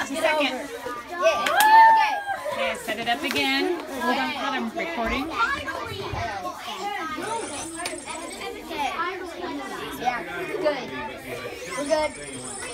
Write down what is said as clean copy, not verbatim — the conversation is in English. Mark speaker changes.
Speaker 1: Just a second.
Speaker 2: Yeah. Okay.
Speaker 1: Okay, set it up again. Hold on, I'm recording.
Speaker 2: Yeah. Good. We're good.